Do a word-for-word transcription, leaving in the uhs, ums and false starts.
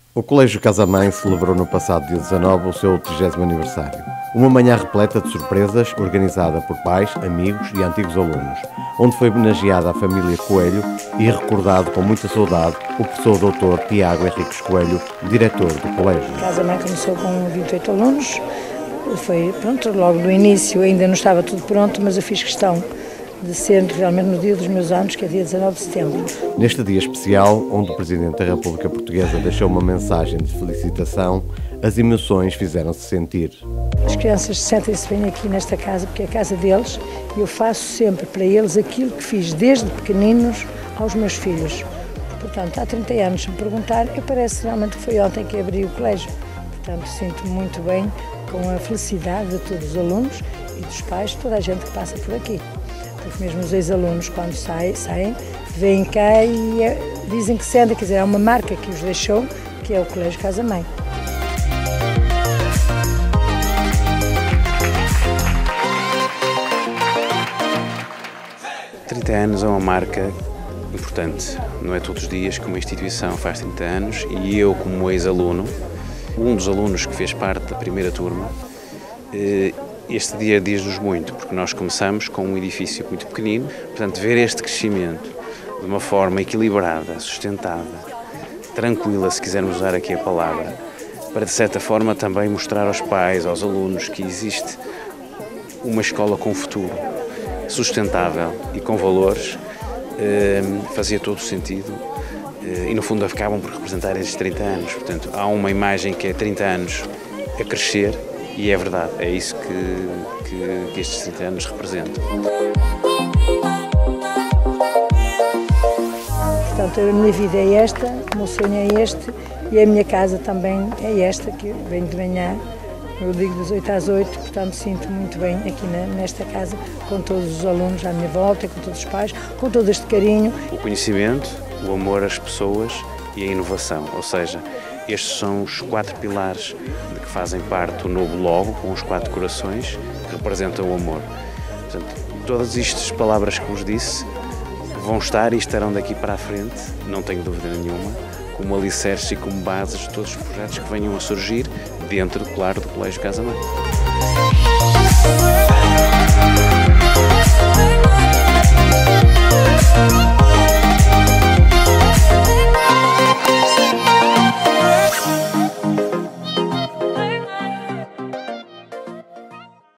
O Colégio Casa Mãe celebrou no passado dia dezanove o seu trigésimo aniversário. Uma manhã repleta de surpresas, organizada por pais, amigos e antigos alunos, onde foi homenageada a família Coelho e recordado com muita saudade o professor doutor Tiago Henriques Coelho, diretor do colégio. Casa Mãe começou com vinte e oito alunos, foi pronto, logo no início ainda não estava tudo pronto, mas eu fiz questão de ser realmente no dia dos meus anos, que é dia dezanove de setembro. Neste dia especial, onde o Presidente da República Portuguesa deixou uma mensagem de felicitação, as emoções fizeram-se sentir. As crianças sentem-se bem aqui nesta casa, porque é a casa deles, e eu faço sempre para eles aquilo que fiz desde pequeninos aos meus filhos. Portanto, há trinta anos, se me perguntar, eu parece realmente que foi ontem que abri o colégio. Portanto, sinto muito bem com a felicidade de todos os alunos e dos pais, de toda a gente que passa por aqui. Porque mesmo os ex-alunos, quando saem, saem, vêm cá e é, dizem que sentem, quer dizer, há uma marca que os deixou, que é o Colégio Casa Mãe. trinta anos é uma marca importante, não é todos os dias que uma instituição faz trinta anos e eu, como ex-aluno, um dos alunos que fez parte da primeira turma, este dia diz-nos muito, porque nós começamos com um edifício muito pequenino, portanto, ver este crescimento de uma forma equilibrada, sustentada, tranquila, se quisermos usar aqui a palavra, para, de certa forma, também mostrar aos pais, aos alunos, que existe uma escola com futuro, sustentável e com valores, fazia todo o sentido e, no fundo, acabam por representar esses trinta anos. Portanto, há uma imagem que é trinta anos a crescer. E é verdade, é isso que, que, que estes trinta anos representam. Portanto, a minha vida é esta, o meu sonho é este e a minha casa também é esta, que eu venho de manhã, eu digo das oito às oito, portanto sinto muito bem aqui na, nesta casa, com todos os alunos à minha volta, com todos os pais, com todo este carinho. O conhecimento, o amor às pessoas e a inovação, ou seja, estes são os quatro pilares de que fazem parte o novo logo, com os quatro corações, que representam o amor. Portanto, todas estas palavras que vos disse vão estar e estarão daqui para a frente, não tenho dúvida nenhuma, como alicerces e como bases de todos os projetos que venham a surgir dentro, claro, do Colégio Casa Mãe.